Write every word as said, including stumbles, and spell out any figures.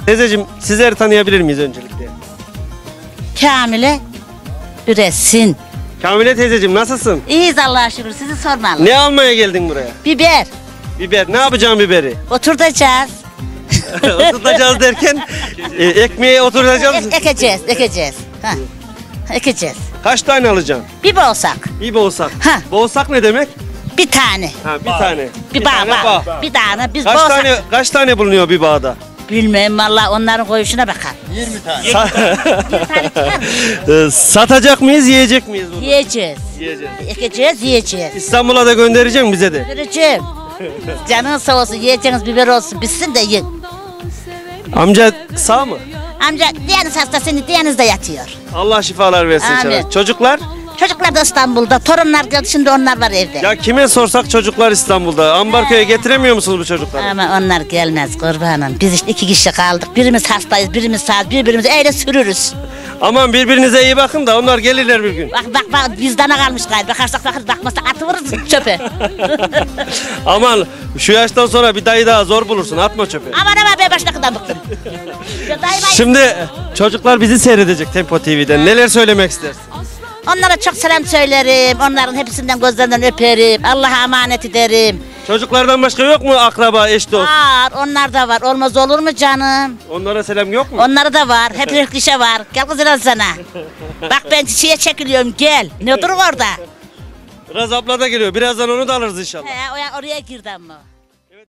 Teyzeciğim sizleri tanıyabilir miyiz öncelikle? Kamile üretsin. Kamile teyzeciğim nasılsın? İyiyiz Allah'a şükür, sizi sormalı. Ne almaya geldin buraya? Biber. Biber. Ne yapacağım biberi? Oturtacağız. Oturtacağız derken e, ekmeğe oturtacağız mısın? E- ekeceğiz, ekeceğiz. Ha. Ekeceğiz. Kaç tane alacaksın? Bir bolsak. Bir boğsak. Ha. Boğsak ne demek? Bir tane. Ha bir tane. Bir, bağ, tane bağ. Bir tane biz Kaç bolsak. tane kaç tane bulunuyor bir bağda? Bilmem valla, onların koyuşuna bakar. yirmi tane. Sa- Bir tane çıkar mı? Ee, Satacak mıyız, yiyecek miyiz bunu? Yiyeceğiz. Yiyeceğiz. Ekeceğiz, yiyeceğiz. İstanbul'a da göndereceğim bize de. Göreceğim. Canın sağ olsun, yiyeceğiniz biber olsun, bitsin de yiyin. Amca sağ mı? Amca diğeriniz hastasını diğeriniz de yatıyor. Allah şifalar versin Amin. sana. Çocuklar? Çocuklar da İstanbul'da, torunlar geldi, şimdi onlar var evde. Ya kime sorsak çocuklar İstanbul'da. Ambarköy'e getiremiyor musunuz bu çocukları? Ama onlar gelmez kurbanım. Biz işte iki kişi kaldık. Birimiz hastayız, birimiz sağız, birbirimizi öyle sürürüz. Aman birbirinize iyi bakın da onlar gelirler bir gün. Bak bak bak, bizden kalmış galiba. Bakarsak bakarız, bakmazsak atıvırız çöpe. Aman şu yaştan sonra bir dayı daha zor bulursun, atma çöpe. Aman aman, ben başladıktan bıktım. Ya dayıma- Şimdi çocuklar bizi seyredecek Tempo T V'den. Neler söylemek istersin? Onlara çok selam söylerim. Onların hepsinden gözlerinden öperim. Allah'a emanet ederim. Çocuklardan başka yok mu akraba, eş dost? Var, onlar da var. Olmaz olur mu canım? Onlara selam yok mu? Onları da var. Hep bir kişi var. Gel kızım sana. Bak ben şeye çekiliyorum, gel. Ne dur orada? Raz abla da geliyor. Birazdan onu da alırız inşallah. He, oraya, oraya girdi ama.